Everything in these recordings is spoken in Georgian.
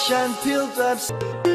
shine filters.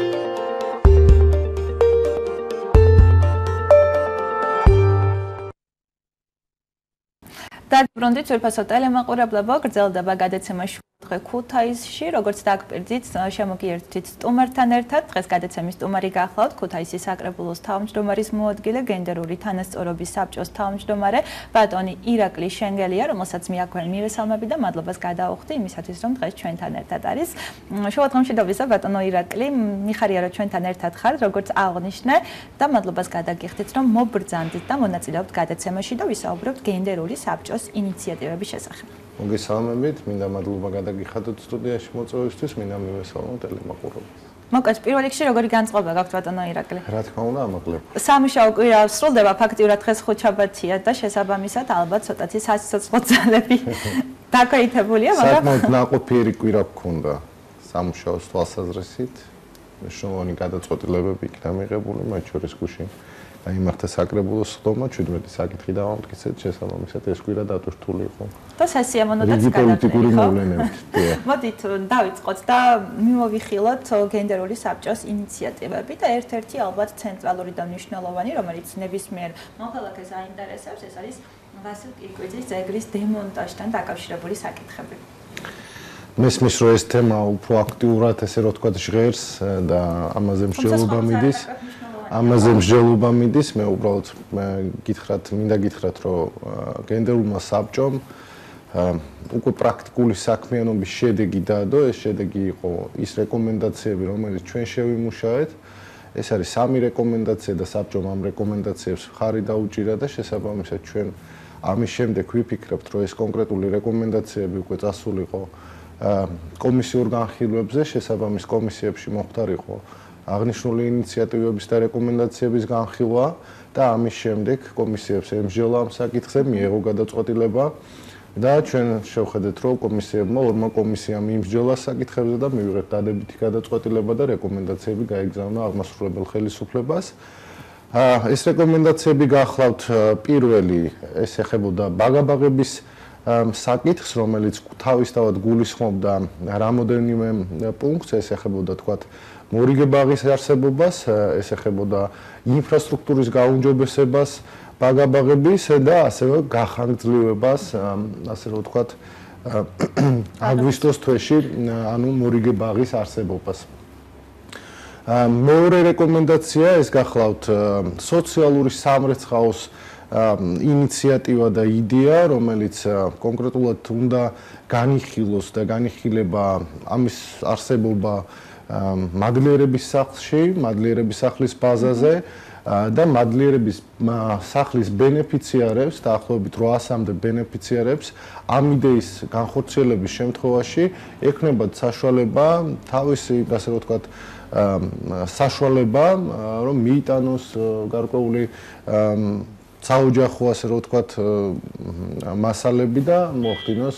Დაბრუნდით ძვირფასო ტელემაყურებლებო, გრძელდება გადაცემა ქუთაისში, როგორც დაგპირდით, შემოგიერთდით სტუმართან ერთად. დღეს გადაცემის სტუმარი გახლავთ ქუთაისის საკრებულოს თავმჯდომარის მოადგილე, გენდერული თანასწორობის საბჭოს თავმჯდომარე ბატონი ირაკლი შენგელია, რომელსაც მე აქვე მივესალმები და მადლობას გადაუხდი იმისათვის, რომ დღეს ჩვენთან ერთად არის. შევადღმშობისა ბატონო ირაკლი, მიხარია რომ ჩვენთან ერთად ხართ, როგორც აღნიშნე და მადლობას გადაგიხდით, რომ მობრძანდით და მონაწილეობთ გადაცემაში და ვისაუბრებთ გენდერული საბჭოს ინიციატივების შესახებ. მოგესალმებით, მინდა მადლობა გადაგიხადოთ სტუდიაში მოწვევისთვის, მინდა მივესალმოთ ტელემაყურებლებს. მოკაც პირველ რიგში როგორი განწყობა გაქვთ ბატონო ირაკლი? რა თქმა უნდა, ამაკლებ. სამუშაო კვირა სრულდება ფაქტიურად დღეს ხუთშაბათია და შესაბამისად ალბათ ცოტათი სასიცოცხლო ძალები დაქვეითებულია, მაგრამ საკმაოდ ნაყოფიერი კვირა გქონდა სამუშაოს თვალსაზრისით. მნიშვნელოვანი გადაწყვეტილებები იქნა მიღებული, მათ შორის გუშინ დაიმართა საკრებულოს სხდომა, 17 საკითხი დავამტკიცეთ, შესაბამისად ეს კვირა დატვირთული იყო. და სასიამოვნოდაც რიგი პოლიტიკური მოვლენებით. მოდით დავიწყოთ და მივოვიხილოთ გენდერული საბჭოს ინიციატივები და ერთ-ერთი ალბათ ცენტრალური და მნიშვნელოვანი, რომელიც ნებისმიერ მოქალაქეს აინტერესებს, ეს არის ვასილ კირკვიძის ძეგლის დემონტაჟთან დაკავშირებული საკითხები. მესმის რომ ეს თემა უფრო აქტიურად, ესე რომ ვთქვათ, ჟღერს და ამაზე მსჯელობა მიდის. ამაზე მსჯელობა მიდის, მე უბრალოდ მინდა გითხრათ, რომ გენდერულმა საბჭომ უკვე პრაქტიკული საქმიანობის შედეგი დაადო, ეს შედეგი იყო ის რეკომენდაციები, რომელიც ჩვენ შევიმუშავეთ. ეს არის 3 რეკომენდაცია და საბჭომ ამ რეკომენდაციებს მხარი დაუჭირა და შესაბამისად ჩვენ ამის შემდეგ ვიფიქრებთ, რომ ეს კონკრეტული რეკომენდაციები უკვე წასულიყო კომისიურ განხილვებზე, შესაბამის კომისიებში მოხდარიყო აღნიშნული ინიციატივების და რეკომენდაციების განხილვა და ამის შემდეგ კომისიებს ემსჯელა ამ საკითხზე, მიიღო გადაწყვეტილება და ჩვენ შევხედეთ, რომ კომისიებმა ორმა კომისიამ იმსჯელა საკითხებზე და მივიღეთ დადებითი გადაწყვეტილება და რეკომენდაციები გაიგზავნა აღმასრულებელ ხელისუფლებას. ეს რეკომენდაციები გახლავთ პირველი, ეს ეხებოდა ბაგაბაღების საკითხს, რომელიც თავისთავად გულისხმობდა რამოდენიმე პუნქტს, ეს ეხებოდა თქვათ მორიგე ბაღის არსებობას, ეს ეხებოდა ინფრასტრუქტურის გაუმჯობესებას ბაგაბაღების და ასევე გახანგრძლივებას, ასე რომ ვთქვათ, აგვისტოს თვეში, ანუ მორიგე ბაღის არსებობას. მეორე რეკომენდაცია ეს გახლავთ სოციალური სამრეცხაოს ინიციატივა და იდეა, რომელიც კონკრეტულად უნდა განიხილოს და განიხილება ამის არსებობა მადლიერების სახლში, მადლიერების სახლის ბაზაზე და მადლიერების სახლის ბენეფიციარებს, დაახლოებით 800-მდე ბენეფიციარებს ამ იდეის განხორციელების შემთხვევაში ექნებათ საშუალება თავისი, ასე რომ ვთქვათ, საშუალება, რომ მიიტანოს გარკვეული საოჯახო, ასე რომ ვთქვათ, მასალები და მოახდინოს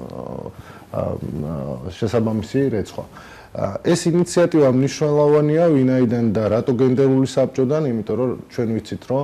შესაბამისი რეცხვა. ეს ინიციატივა მნიშვნელოვანია, ვინაიდან და რატო გენდერული საბჭოდან, იმიტომ რომ ჩვენ ვიცით, რომ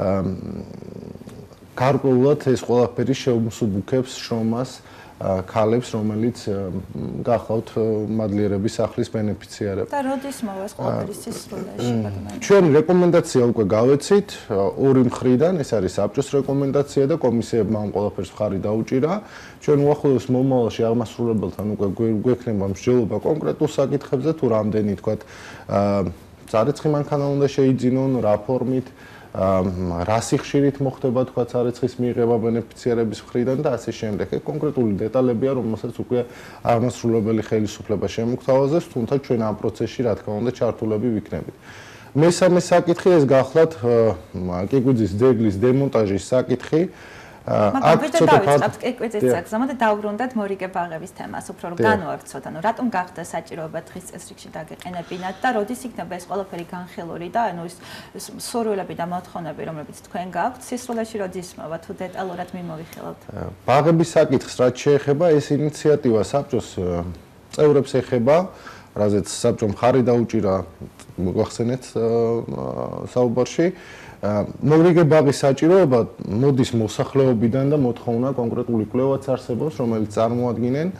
გარკვეულად ეს ყველაფერი შეუმსუბუქებს შრომას ქალებს, რომელიც გახლავთ მადლიერების სახლის ბენეფიციარები. და როდის მოვა ეს ყველაფერი სისრულეში, ბატონო? ჩვენ რეკომენდაცია უკვე გავეცით ორი მხრიდან, ეს არის საბჭოს რეკომენდაცია და კომისიებმა ამ ყველაფერს მხარი დაუჭირა. ჩვენ უახლოეს მომავალში აღმასრულებელთან უკვე გვექნება მსჯელობა კონკრეტულ საკითხებზე, თუ რამდენი თქვათ სარეცხი მანქანა უნდა შეიძინონ, რა ფორმით, რა სიხშირით მოხდება თქვა სარეცხის მიღება ბენეფიციარების მხრიდან და ასე შემდეგ. კონკრეტული დეტალებია, რომელსაც უკვე აღმასრულებელი ხელისუფლება შემოგთავაზებს, თუმცა ჩვენ ამ პროცესში რა თქმა უნდა ჩართულები ვიქნებით. მესამე საკითხი ეს გახლავთ კიკვიძის ძეგლის დემონტაჟის საკითხი. მაგრამ ვიდრე დავიწყებთ კიკვიძის ძეგლზე და დავბრუნდეთ მორიგე ბაღების თემას, უფრო რომ განვავრცოთ, ანუ რატომ გახდა საჭიროება დღის წესრიგში დაგეყენებინათ და როდის იქნება ეს ყველაფერი განხილული და ანუ ის სურვილები და მოთხოვნები, რომლებიც თქვენ გაქვთ, სისრულეში როდის მოვა, თუ დეტალურად მიმოვიხილავთ. ბაღების საკითხს რაც შეეხება, ეს ინიციატივა საბჭოს წევრებს ეხება, რაზეც საბჭომ მხარი დაუჭირა, მოახსენეთ საუბარში. მორიგე ბაღის საჭიროება მოდის მოსახლეობიდან და მოთხოვნა კონკრეტული კვლევაც არსებობს, რომელიც წარმოადგენენ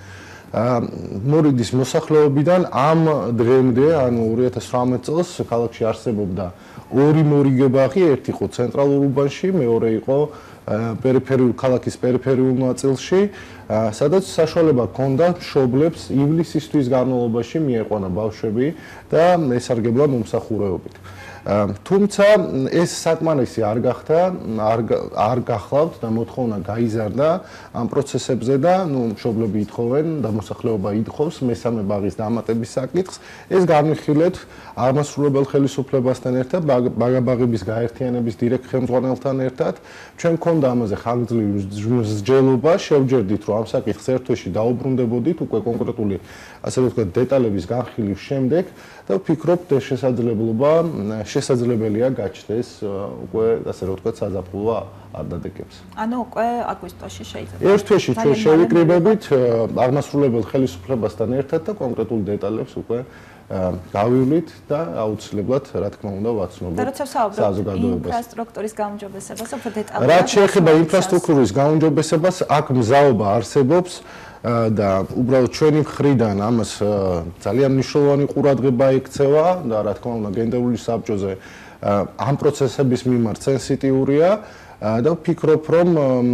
მორიდის მოსახლეობიდან ამ დღემდე, ანუ 2018 წელს ქალაქში არსებობდა ორი მორიგებაღი, ერთი იყო ცენტრალურ უბანში, მეორე იყო ქალაქის პერიფერიულ ნაწილში, სადაც საშუალება ჰქონდა მშობლებს ივლისისთვის განმავლობაში მიეყვანა ბავშვები და ესარგებლა მომსახურეობით. თუმცა ეს საკმარისი არ გახდა, არ გახლავთ და მოთხოვნა გაიზარდა ამ პროცესებზე და მშობლები ითხოვენ და მოსახლეობა ითხოვს მესამე ბაღის დამატების საკითხს. ეს განვიხილეთ აღმასრულებელ ხელისუფლებასთან ერთად, ბაღების გაერთიანების დირექტ ხელმძღვანელთან ერთად. ჩვენ გქონდა ამაზე ხანგრძლივი მსჯელობა, შევჯერდით, რომ ამ საკითხს ერთ თვეში დაუბრუნდებოდით უკვე კონკრეტული, ასე ვთქვათ, დეტალების განხილვის შემდეგ და ვფიქრობთ, შესაძლებელია გაჩნდეს უკვე, ასე ვთქვათ, საზაფხულო არ დადეკებს. ანუ უკვე აგვისტოში შეიძლება. ერთ თვეში ჩვენ შევიკრიბებით აღმასრულებელ ხელისუფლებასთან ერთად და კონკრეტულ დეტალებს უკვე გავივლით და აუცილებლად, რა თქმა უნდა, ვაცნობთ საზოგადოებას. ინფრასტრუქტურის გაუმჯობესებას, უფრო დეტალურად. რაც შეეხება ინფრასტრუქტურის გაუმჯობესებას, აქ მზაობა არსებობს და უბრალოდ ჩვენი მხრიდან ამას ძალიან მნიშვნელოვანი ყურადღება ექცევა და რა თქმა უნდა, გენდერული საბჭოზე ამ პროცესების მიმართ სენსიტიურია. და ვფიქრობ, რომ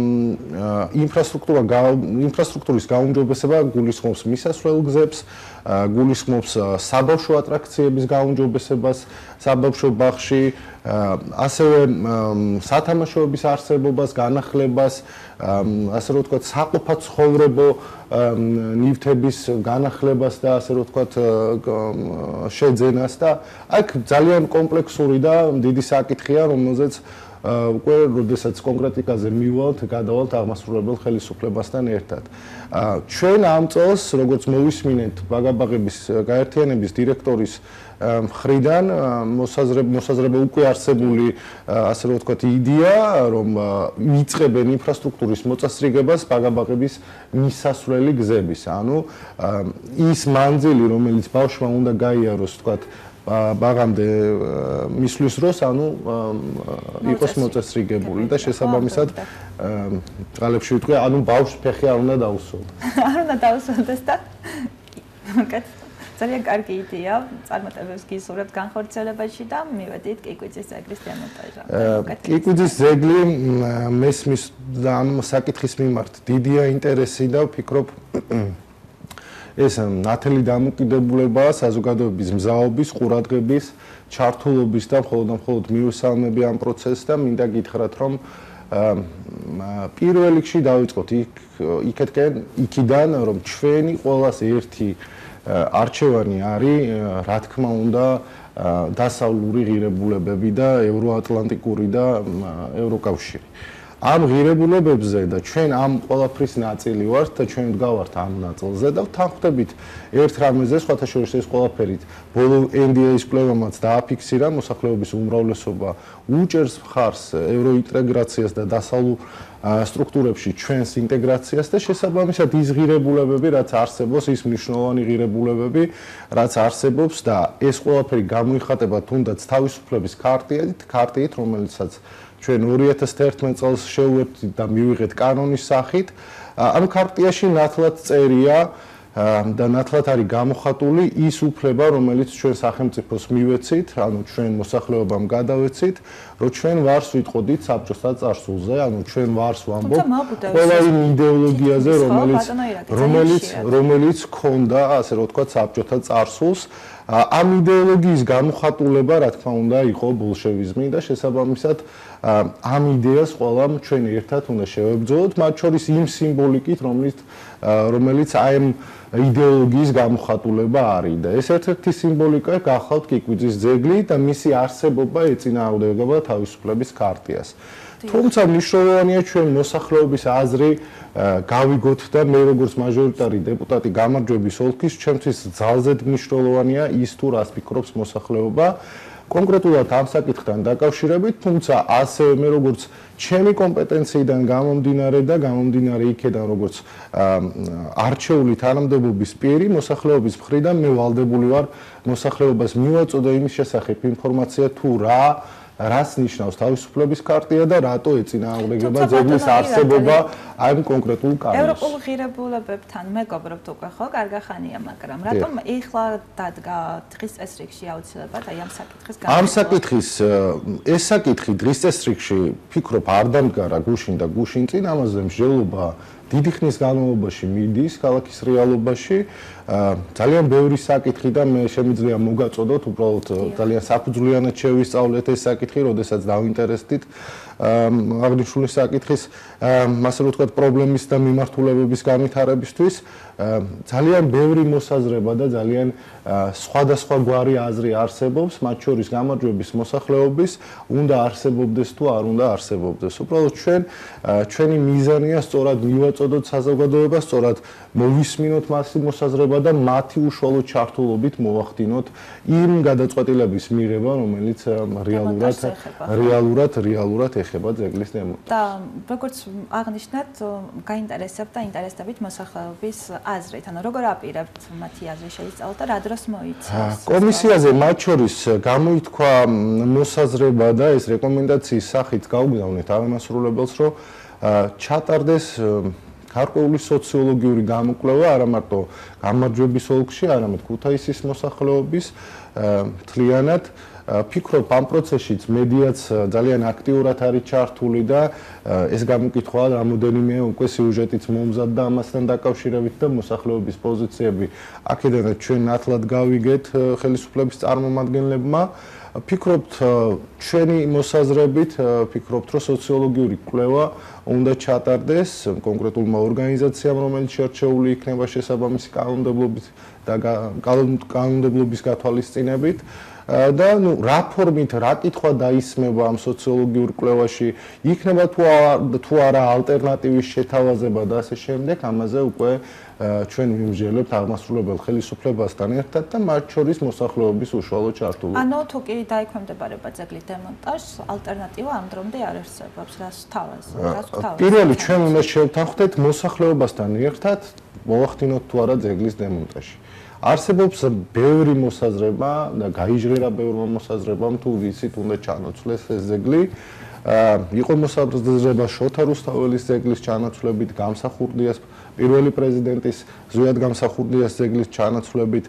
ინფრასტრუქტურის გაუმჯობესება გულისხმობს მისასვლელ გზებს, გულისხმობს საბავშვო ატრაქციების გაუმჯობესებას საბავშვო ბაღში, ასევე სათამაშოების არსებობას, განახლებას, ასე რომ ვთქვათ, საყოფაცხოვრებო ნივთების განახლებას და ასე რომ ვთქვათ, შეძენას და აქ ძალიან კომპლექსური და დიდი საკითხია, რომელზეც უკვე როდესაც კონკრეტიკაზე მივალთ, გადავალთ აღმასრულებელ ხელისუფლებასთან ერთად. ჩვენ ამ წელს, როგორც მოვისმინეთ ბაღების გაერთიანების დირექტორის მხრიდან, მოსაზრება უკვე არსებული, ასე რომ ვთქვათ, იდეა, რომ იწყებენ ინფრასტრუქტურის მოწესრიგებას ბაღების მისასვლელი გზების. ანუ ის მანძილი, რომელიც ბავშვმა უნდა გაიაროს, ვთქვათ, ბაღამდე მისვლის დროს, ანუ იყოს მოწესრიგებული და შესაბამისად წყალებში ვიტყვი, ანუ ბავშვს ფეხი არ უნდა დაუსვათ. არ უნდა დაუსვათდეს და ძალიან კარგი იდეა, წარმატებებს გისურვებთ განხორციელებაში და მივედით კიკვიძის ძეგლის დემონტაჟამდე. კიკვიძის ძეგლი მესმის ამ საკითხის მიმართ დიდია ინტერესი და ვფიქრობ ეს ნათელი დამოკიდებულებაა საზოგადოების მზაობის, ყურადღების, ჩართულობის და მხოლოდ მივესალმები ამ პროცესს და მინდა გითხრათ, რომ პირველ რიგში დავიწყოთ იქიდან, რომ ჩვენი ყველას ერთი არჩევანი არის, რა თქმა უნდა, დასავლური ღირებულებები და ევროატლანტიკური და ევროკავშირი. ამ ღირებულებებზე და ჩვენ ამ ყველაფრის ნაწილი ვართ და ჩვენ ვდგავართ ამ ნაწილზე და თანხმდებით ერთ რამეზე, სხვათა შორის ეს ყველაფერი ბოლო NDA-ის კვლევამაც დააფიქსირა, მოსახლეობის უმრავლესობა უჭერს მხარს ევროინტეგრაციას და დასავლურ სტრუქტურებში ჩვენს ინტეგრაციას და შესაბამისად ის ღირებულებები, რაც არსებობს, ის მნიშვნელოვანი ღირებულებები, რაც არსებობს და ეს ყველაფერი გამოიხატება თუნდაც თავისუფლების ქარტიით, რომელიცაც ჩვენ 2011 წელს შევუერთდით და მივიღეთ კანონის სახით. ამ ქარტიაში ნათლად წერია და ნათლად არის გამოხატული ის უფლება, რომელიც ჩვენ სახელმწიფოს მივეცით, ანუ ჩვენ მოსახლეობამ გადავეცით, რომ ჩვენ ვარს ვიტყოდით საბჭოთა წარსულზე, ანუ ჩვენ ვარს ვამბობ ყველა იმ იდეოლოგიაზე, რომელიც ქონდა, ასე რომ ვთქვათ, საბჭოთა წარსულს. ამ იდეოლოგიის გამოხატულება, რა თქმა უნდა, იყო ბოლშევიზმი და შესაბამისად ამ იდეას ყველამ ჩვენ ერთად უნდა შევებრძოლოთ, მათ შორის იმ სიმბოლიკით, რომელიც აი ამ იდეოლოგიის გამოხატულება არის და ეს ერთ-ერთი სიმბოლიკა გახლავთ კიკვიძის ძეგლი და მისი არსებობა ეწინააღმდეგება თავისუფლების ქარტიას. თუმცა მნიშვნელოვანია ჩვენ მოსახლეობის აზრი გავიგოთ და მე როგორც მაჟორიტარი დეპუტატი გამარჯვების ოლქის ჩემთვის ძალზედ მნიშვნელოვანია ის თუ რას ფიქრობს მოსახლეობა კონკრეტულად ამ საკითხთან დაკავშირებით, თუმცა ასევე მე როგორც ჩემი კომპეტენციიდან გამომდინარე და გამომდინარე იქედან როგორც არჩეული თანამდებობის პირი მოსახლეობის მხრიდან მე ვალდებული ვარ მოსახლეობას მივაწოდო იმის შესახებ ინფორმაცია თუ რა რას ნიშნავს თავისუფლების ქარტია და რატო ეწინააღმდეგება ძეგლის არსებობა ამ კონკრეტულ კანონს. ევროპულ ღირებულებებთან მეგობრობთ უკვე ხო, კარგი ხანია, მაგრამ რატომ ეხლა დადგა დღის წესრიგში აუცილებლად აი ამ საკითხის განხილვა? ამ საკითხის ეს საკითხი დღის წესრიგში ფიქრობ არ დამდგარა გუშინ და გუშინ წინ, ამაზე მსჯელობა დიდი ხნის განმავლობაში მიდის ქალაქის რეალობაში. ძალიან ბევრი საკითხი და მე შემიძლია მოგაწოდოთ უბრალოდ ძალიან საფუძვლიანად შევისწავლეთ ეს საკითხი, როდესაც დავინტერესდით აღნიშნული საკითხის ასე რომ ვთქვათ პრობლემის და მიმართულებების განვითარებისთვის. ძალიან ბევრი მოსაზრება და ძალიან სხვადასხვა გვარი აზრი არსებობს, მათ შორის გამარჯვების მოსახლეობის, უნდა არსებობდეს თუ არ უნდა არსებობდეს. უბრალოდ ჩვენი მიზანია სწორად მივაწოდოთ საზოგადოებას, სწორად მოვისმინოთ მასი მოსაზრება და მათი უშუალო ჩართულობით მოვახდინოთ იმ გადაწყვეტილების მიღება, რომელიც რეალურად ეხება ძეგლის დემონტაჟს. და როგორც აღნიშნეთ, გაინტერესებთ და ინტერესდებით მოსახლეობის აზრით, ანუ როგორ აპირებთ მათი აზრი შეისწავლოთ და რა დროს მოიცავს? კომისიაზე მათ შორის გამოითქვა მოსაზრება და ეს რეკომენდაციის სახით გაუგზავნეთ აღამასრულებელს, რომ ჩატარდეს გარკვეული სოციოლოგიური გამოკვლევა არა მარტო გამარჯვების ოლქში, არამედ ქუთაისის მოსახლეობის მთლიანად. ფიქრობ ამ პროცესშიც მედიაც ძალიან აქტიურად არის ჩართული და ეს გამოკითხვა რამოდენიმე უკვე სიუჟეტიც მომზადდა ამასთან დაკავშირებით და მოსახლეობის პოზიციები აქედანაც ჩვენ ნათლად გავიგეთ ხელისუფლების წარმომადგენლებმა. ფიქრობთ ჩვენი მოსაზრებით, ფიქრობთ რომ სოციოლოგიური კვლევა უნდა ჩატარდეს კონკრეტულმა ორგანიზაციამ, რომელიც შერჩეული იქნება შესაბამისი კანონმდებლობის და კანონმდებლობის გათვალისწინებით. და რა ფორმით, რა კითხვა დაისმება ამ სოციოლოგიურ კვლევაში, იქნება თუ არა ალტერნატივის შეთავაზება და ასე შემდეგ, ამაზე უკვე ჩვენ ვიმსჯელებთ აღმასრულებელ ხელისუფლებასთან ერთად და მათ შორის მოსახლეობის უშუალო ჩართულობით. ანუ თუ კი დაიქვემდებარება ძეგლის დემონტაჟს, ალტერნატივა ამ დრომდე არ არსებობს, რას თავაზობთ? პირველი ჩვენ უნდა შევთანხმდეთ მოსახლეობასთან ერთად, მოვახდინოთ თუ არა ძეგლის დემონტაჟი. არსებობს ბევრი მოსაზრება და გაიჟღერა ბევრმა მოსაზრებამ თუ ვიცით უნდა ჩანაცვლეს ეს ძეგლი. იყო მოსაზრება შოთა რუსთაველის ძეგლის ჩანაცვლებით, გამსახურდიას პირველი პრეზიდენტის ზვიად გამსახურდიას ძეგლის ჩანაცვლებით.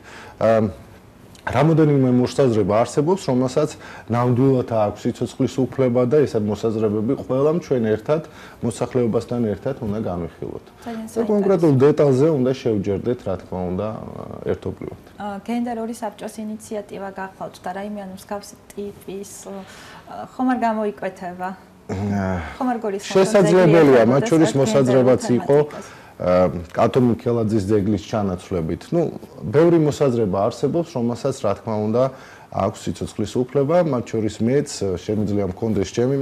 რამოდენიმე მოსაზრება არსებობს, რომელსაც ნამდვილად აქვს სიცოცხლის უფლება და ესა მოსაზრებები ყველამ ჩვენ ერთად მოსახლეობასთან ერთად უნდა განვიხილოთ. და კონკრეტულ დეტალზე უნდა შევჯერდეთ, რა თქმა უნდა, ერთობლივად. გენდერული საბჭოს ინიციატივა გახლავთ და რაიმე ანუ მსგავსი ტიპის ხომ არ გამოიკვეთება? ხომ არ გულისხმობთ? შესაძლებელია, მათ შორის მოსაზრებაც იყო კატო მიქელაძის ძეგლის ჩანაცვლებით. ბევრი მოსაზრება არსებობს, რომელსაც რა თქმა უნდა აქვს სიცოცხლის უფლება, მათ შორის მეც შემიძლია მქონდეს ჩემი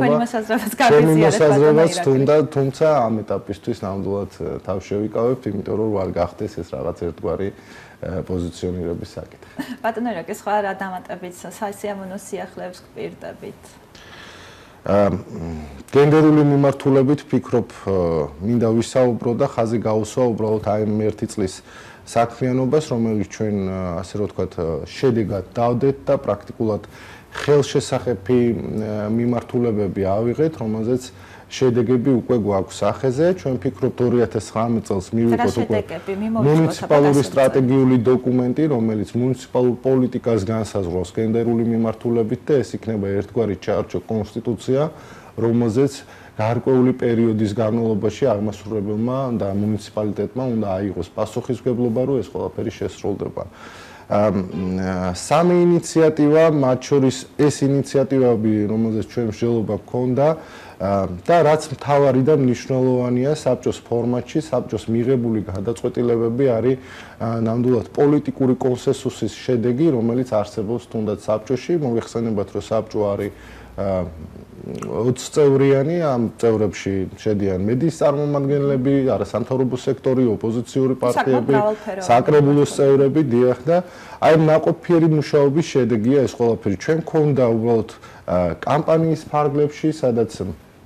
მოსაზრებაც, თუმცა ამ ეტაპისთვის ნამდვილად თავს შევიკავებთ, იმიტომ რომ არ გახდეს ეს რაღაც ერთგვარი პოზიციონირების საკითხი. ბატონო როკი, სხვა რა დამატებით სასიამოვნო სიახლეებს გპირდებით? გენდერული მიმართულებით ფიქრობ, მინდა ვისაუბრო და ხაზი გაუსვა უბრალოდ აი ერთი წლის საქმიანობას, რომელიც ჩვენ ასე რომ ვთქვათ, შედეგად დავდეთ და პრაქტიკულად ხელშესახები მიმართულებები ავიღეთ, რომელზეც შედეგები უკვე გვაქვს სახეზე. ჩვენ ფიქრობთ 2019 წელს მივიღოთ უკვე მუნიციპალური სტრატეგიული დოკუმენტი, რომელიც მუნიციპალურ პოლიტიკას განსაზღვრავს გენდერული მიმართულებით და ეს იქნება ერთგვარი ჩარჩო კონსტიტუცია, რომელზეც გარკვეული პერიოდის განმავლობაში აღმასრულებელმა და მუნიციპალიტეტმა უნდა აიღოს პასუხისმგებლობა, რომ ეს ყველაფერი შესრულდება. სამი ინიციატივა, მათ შორის ეს ინიციატივები, რომელზეც ჩვენ მსჯელობა გქონდა და რაც მთავარი და მნიშვნელოვანია საბჭოს ფორმატში, საბჭოს მიღებული გადაწყვეტილებები არის ნამდვილად პოლიტიკური კონსენსუსის შედეგი, რომელიც არსებობს თუნდაც საბჭოში. მოგეხსენებათ, რომ საბჭო არის 20 წევრიანი, ამ წევრებში შედიან მედიის წარმომადგენლები, არასამთავრობო სექტორი, ოპოზიციური პარტიები, საკრებულოს წევრები, დიახ და აი ნაყოფიერი მუშაობის შედეგია ეს ყველაფერი. ჩვენ გქონდა უბრალოდ კამპანიის ფარგლებში, სადაც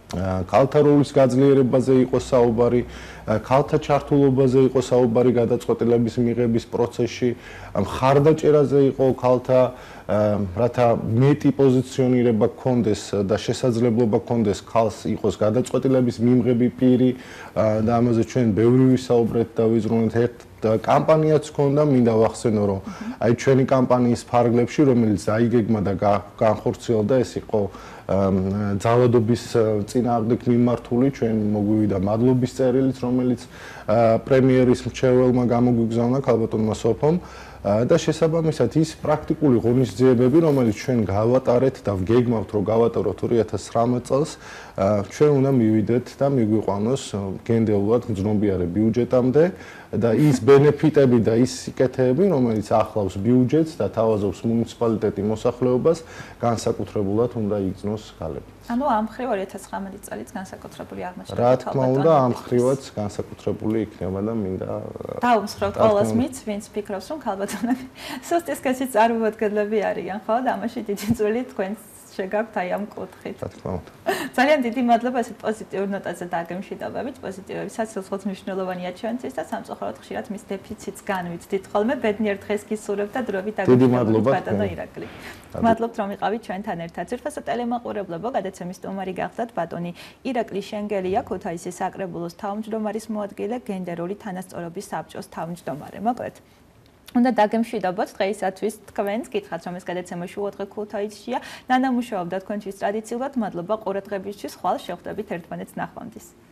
ქალთა როლის გაძლიერებაზე იყო საუბარი, ქალთა ჩართულობაზე იყო საუბარი გადაწყვეტილების მიღების პროცესში, მხარდაჭერაზე იყო ქალთა რათა მეტი პოზიციონირება გქონდეს და შესაძლებლობა გქონდეს ქალს იყოს გადაწყვეტილების მიმღები პირი და ამაზე ჩვენ ბევრი ვისაუბრეთ და ვიზრუნეთ ერთ კამპანიაც ჰქონდა, მინდა ვახსენო, რომ აი ჩვენი კამპანიის ფარგლებში, რომელიც აიგეგმა და განხორციელდა, ეს იყო ძალადობის წინააღმდეგ მიმართული, ჩვენ მოგვივიდა მადლობის წერილიც, რომელიც პრემიერის მრჩეველმა გამოგვიგზავნა ქალბატონმა სოფომ და შესაბამისად ის პრაქტიკული ღონისძიებები, რომელიც ჩვენ გავატარეთ და ვგეგმავთ, რომ გავატაროთ 2019 წელს, ჩვენ უნდა მივიდეთ და მიგვიყვანოს გენდელურად მძნობიარე ბიუჯეტამდე და ის ბენეფიტები და ის სიკეთეები, რომელიც ახლავს ბიუჯეტს და თავაზობს მუნიციპალიტეტი მოსახლეობას, განსაკუთრებულად უნდა იგრძნოს ქალები. ანუ ამ მხრივ 2019 წელს განსაკუთრებული აღმოჩნდა. რა თქმა უნდა, ამ მხრივაც განსაკუთრებული იქნება და მინდა დაუმსხვრევთ ყოველს მიც, ვინც ფიქრობს, რომ ქალბატონები სუსტის კაცი წარმოუდგენლები არიან, ხო? და ამაში დიდი წვლილი თქვენს შეგაქვთ აი ამ კუთხით. რა თქმა უნდა. ძალიან დიდი მადლობა ესეთ პოზიტიურ ნოტაზე დაგემშვიდობებით, პოზიტივების საცილოცხლოს მნიშვნელოვანია ჩვენთვის და სამწუხაროდ ხშირად მის დეფიციტს განვიცდით ხოლმე, ბედნიერ დღეს გისურვებთ და დროებით დაგემშვიდობებით ბატონო ირაკლი. მადლობთ რომ იყავით ჩვენთან ერთად. ძირფასო ტელემაყურებლებო, გადაცემის სტუმარი გახდათ ბატონი ირაკლი შენგელია, ქუთაისის საკრებულოს თავმჯდომარის მოადგილე, გენდერული თანასწორობის საბჭოს თავმჯდომარე. მოკლედ უნდა დაგემშვიდობოთ დღეისათვის თქვენს კითხავთ რომ ეს გადაცემა შუადღე ქუთაისშია. ნანა მუშაობდა თქვენთვის ტრადიციულად. მადლობა ყურადღებისთვის. ხვალ შევხვდებით ერთმანეთს ნახვამდის.